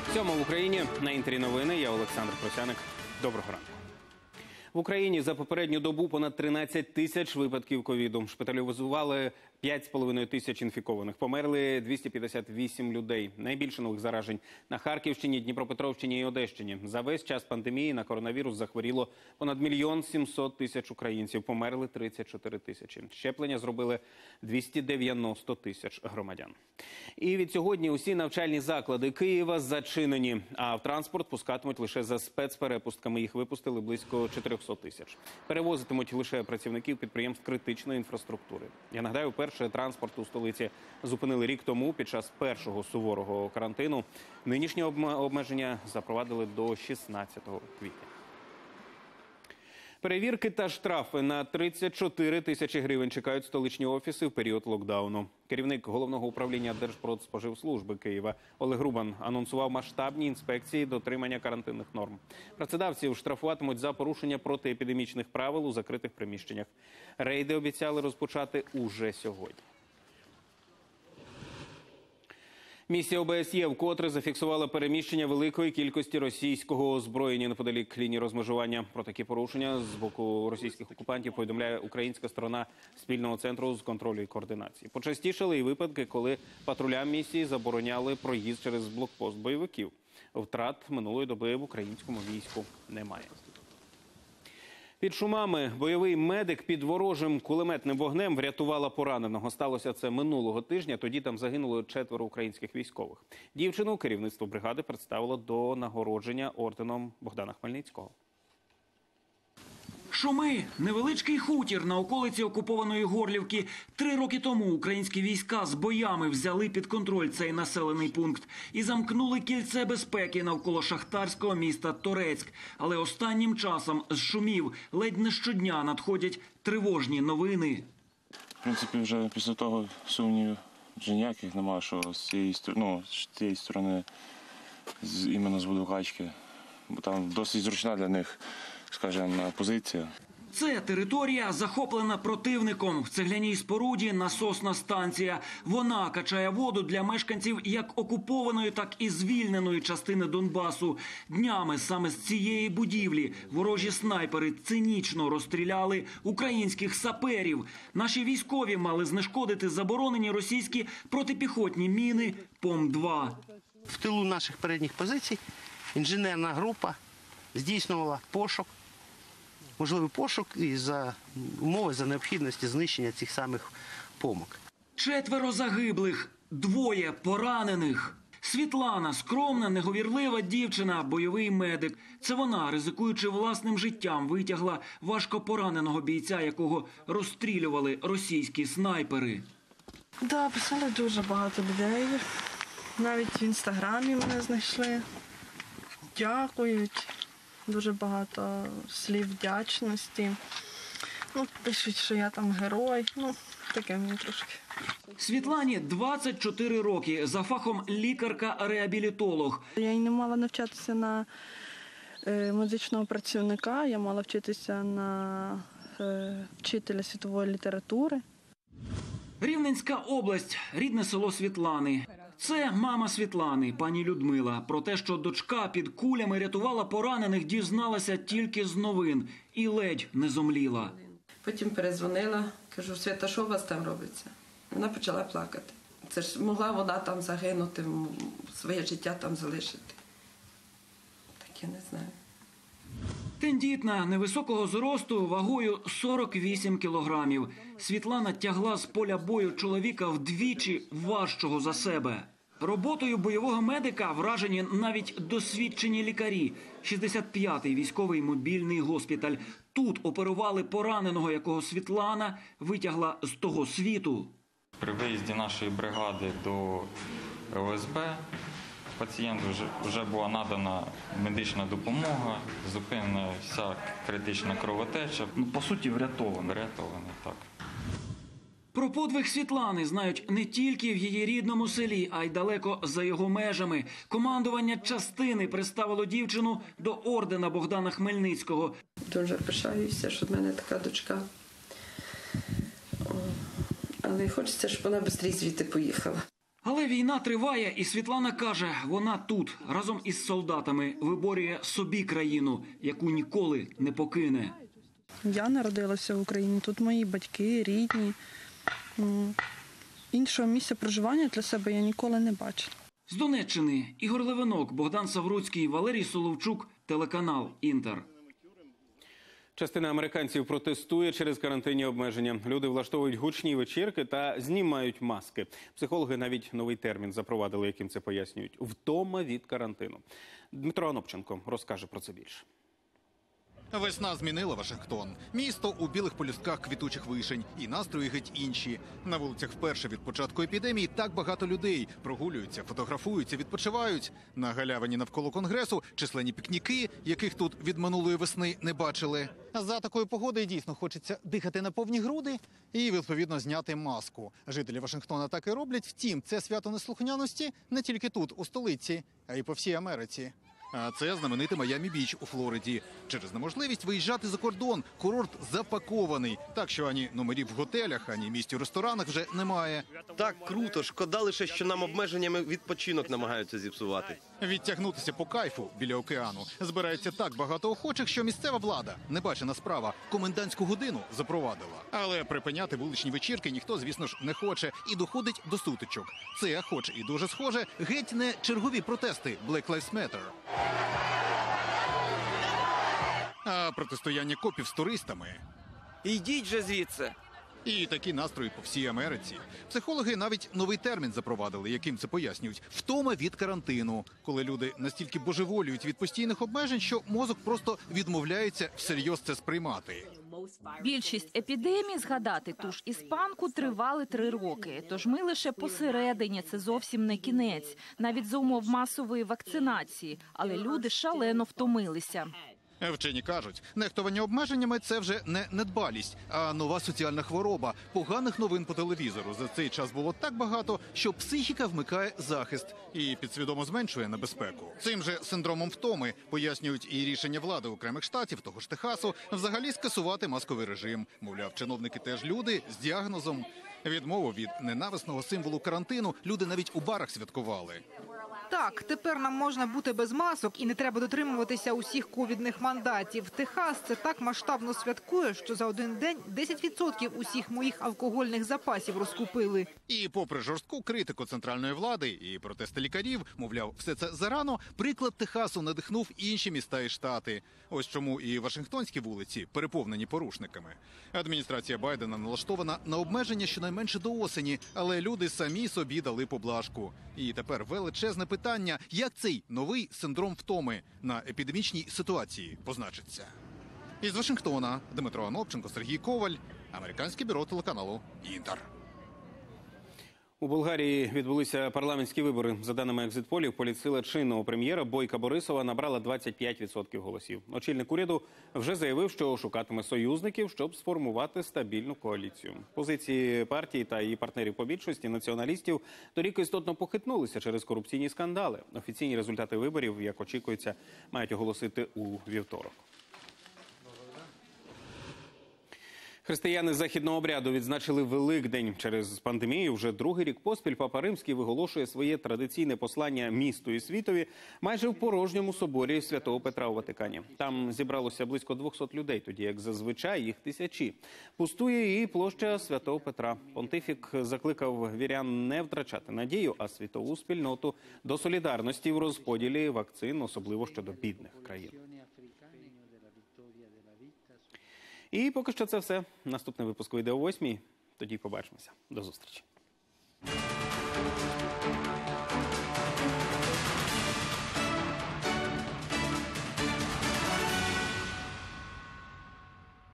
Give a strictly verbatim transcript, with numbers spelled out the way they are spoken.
Сьома в Україні. На Інтері новини. Я Олександр Просяник. Доброго ранку. В Україні за попередню добу понад тринадцять тисяч випадків ковіду. Шпиталізували п'ять з половиною тисяч інфікованих. Померли двісті п'ятдесят вісім людей. Найбільше нових заражень на Харківщині, Дніпропетровщині і Одещині. За весь час пандемії на коронавірус захворіло понад мільйон сімсот тисяч українців. Померли тридцять чотири тисячі. Щеплення зробили двісті дев'яносто тисяч громадян. І від сьогодні усі навчальні заклади Києва зачинені, а в транспорт пускатимуть лише за спецперепустками. Їх випустили близько чотирьохсот тисяч. Перевозитимуть лише працівників підприємств критичної інфраструктури. Я нагадаю, перший транспорт у столиці зупинили рік тому під час першого суворого карантину. Нинішні обмеження запровадили до шістнадцятого квітня. Перевірки та штрафи на тридцять чотири тисячі гривень чекають столичні офіси в період локдауну. Керівник Головного управління Держпродспоживслужби Києва Олег Рубан анонсував масштабні інспекції дотримання карантинних норм. Працедавців штрафуватимуть за порушення протиепідемічних правил у закритих приміщеннях. Рейди обіцяли розпочати уже сьогодні. Місія О Б С Є вкотре зафіксувала переміщення великої кількості російського озброєння неподалік лінії розмежування. Про такі порушення з боку російських окупантів повідомляє українська сторона спільного центру з контролю і координації. Почастішали і випадки, коли патрулям місії забороняли проїзд через блокпост бойовиків. Втрат минулої доби в українському війську немає. Під шумами бойовий медик під ворожим кулеметним вогнем врятувала пораненого. Сталося це минулого тижня. Тоді там загинуло четверо українських військових. Дівчину керівництво бригади представило до нагородження орденом Богдана Хмельницького. Шуми – невеличкий хутір на околиці окупованої Горлівки. Три роки тому українські війська з боями взяли під контроль цей населений пункт і замкнули кільце безпеки навколо шахтарського міста Торецьк. Але останнім часом з шумів ледь не щодня надходять тривожні новини. В принципі, вже після того сумнівів вже ніяких немає, що з цієї, ну, з цієї сторони, з, іменно з Водокачки, бо там досить зручна для них, скажімо, позиція. Це територія, захоплена противником. В цегляній споруді насосна станція. Вона качає воду для мешканців як окупованої, так і звільненої частини Донбасу. Днями саме з цієї будівлі ворожі снайпери цинічно розстріляли українських саперів. Наші військові мали знешкодити заборонені російські протипіхотні міни П О М два. В тилу наших передніх позицій інженерна група здійснювала пошук, можливий пошук і за умови, за необхідності знищення цих самих помок. Четверо загиблих, двоє поранених. Світлана – скромна, неговірлива дівчина, бойовий медик. Це вона, ризикуючи власним життям, витягла важко пораненого бійця, якого розстрілювали російські снайпери. Так, да, писали дуже багато людей. Навіть в інстаграмі мене знайшли. Дякують. Дуже багато слів вдячності. Ну, пишуть, що я там герой. Ну, таке мені трошки. Світлані двадцять чотири роки, за фахом лікарка-реабілітолог. Я й не мала навчатися на е, медичного працівника, я мала вчитися на е, вчителя світової літератури. Рівненська область, рідне село Світлани. Це мама Світлани, пані Людмила. Про те, що дочка під кулями рятувала поранених, дізналася тільки з новин і ледь не зомліла. Потім перезвонила, кажу: Свята, що у вас там робиться? Вона почала плакати. Це ж могла вона там загинути, своє життя там залишити. Так я не знаю. Тендітна, невисокого зросту, вагою сорок вісім кілограмів. Світлана тягла з поля бою чоловіка вдвічі важчого за себе. Роботою бойового медика вражені навіть досвідчені лікарі. шістдесят п'ятий військовий мобільний госпіталь. Тут оперували пораненого, якого Світлана витягла з того світу. При виїзді нашої бригади до О С Б пацієнту вже, вже була надана медична допомога, зупинена вся критична кровотеча. Ну, по суті, врятований. Врятований, так. Про подвиг Світлани знають не тільки в її рідному селі, а й далеко за його межами. Командування частини представило дівчину до ордена Богдана Хмельницького. Дуже пишаюся, що в мене така дочка. Але хочеться, щоб вона швидше звідти поїхала. Але війна триває, і Світлана каже, вона тут, разом із солдатами, виборює собі країну, яку ніколи не покине. Я народилася в Україні, тут мої батьки, рідні. М, Іншого місця проживання для себе я ніколи не бачила. З Донеччини Ігор Левинок, Богдан Савруцький, Валерій Соловчук, телеканал «Інтер». Частина американців протестує через карантинні обмеження. Люди влаштовують гучні вечірки та знімають маски. Психологи навіть новий термін запровадили, яким це пояснюють – втома від карантину. Дмитро Анопченко розкаже про це більше. Весна змінила Вашингтон. Місто у білих полюстках квітучих вишень. І настрої геть інші. На вулицях вперше від початку епідемії так багато людей. Прогулюються, фотографуються, відпочивають. На галявині навколо Конгресу численні пікніки, яких тут від минулої весни не бачили. За такої погоди дійсно хочеться дихати на повні груди і, відповідно, зняти маску. Жителі Вашингтона так і роблять. Втім, це свято неслухняності не тільки тут, у столиці, а й по всій Америці. А це знаменитий Майамі-Біч у Флориді. Через неможливість виїжджати за кордон курорт запакований. Так що ані номерів в готелях, ані місць у ресторанах вже немає. Так круто, шкода лише, що нам обмеженнями відпочинок намагаються зіпсувати. Відтягнутися по кайфу біля океану збирається так багато охочих, що місцева влада, небачена справа, комендантську годину запровадила. Але припиняти вуличні вечірки ніхто, звісно ж, не хоче і доходить до сутичок. Це, хоч і дуже схоже, геть не чергові протести Black Lives Matter. А протистояння копів з туристами. Йдіть же звідси. І такі настрої по всій Америці. Психологи навіть новий термін запровадили, яким це пояснюють – втома від карантину. Коли люди настільки божеволюють від постійних обмежень, що мозок просто відмовляється всерйоз це сприймати. Більшість епідемій, згадати ту ж іспанку, тривали три роки. Тож ми лише посередині, це зовсім не кінець. Навіть за умов масової вакцинації. Але люди шалено втомилися. Вчені кажуть, нехтування обмеженнями – це вже не недбалість, а нова соціальна хвороба. Поганих новин по телевізору за цей час було так багато, що психіка вмикає захист і підсвідомо зменшує небезпеку. Цим же синдромом втоми пояснюють і рішення влади окремих штатів, того ж Техасу, взагалі скасувати масковий режим. Мовляв, чиновники теж люди з діагнозом. Відмову від ненависного символу карантину люди навіть у барах святкували. Так, тепер нам можна бути без масок і не треба дотримуватися усіх ковідних мандатів. Техас це так масштабно святкує, що за один день десять відсотків усіх моїх алкогольних запасів розкупили. І попри жорстку критику центральної влади і протести лікарів, мовляв, все це зарано, приклад Техасу надихнув інші міста і штати. Ось чому і вашингтонські вулиці переповнені порушниками. Адміністрація Байдена налаштована на обмеження щонайменше до осені, але люди самі собі дали поблажку. І тепер величезне питання, як цей новий синдром втоми на епідемічній ситуації позначиться. Із Вашингтона Дмитро Анопченко, Сергій Коваль, Американське бюро телеканалу «Інтер». У Болгарії відбулися парламентські вибори. За даними екзитполів, політсила чинного прем'єра Бойка Борисова набрала двадцять п'ять відсотків голосів. Очільник уряду вже заявив, що шукатиме союзників, щоб сформувати стабільну коаліцію. Позиції партії та її партнерів по більшості націоналістів торік істотно похитнулися через корупційні скандали. Офіційні результати виборів, як очікується, мають оголосити у вівторок. Християни західного обряду відзначили Великдень. Через пандемію вже другий рік поспіль Папа Римський виголошує своє традиційне послання місту і світові майже в порожньому соборі Святого Петра у Ватикані. Там зібралося близько двохсот людей, тоді як зазвичай їх тисячі. Пустує і площа Святого Петра. Понтифік закликав вірян не втрачати надію, а світову спільноту до солідарності в розподілі вакцин, особливо щодо бідних країн. І поки що це все. Наступний випуск вийде о восьмій. Тоді побачимося. До зустрічі.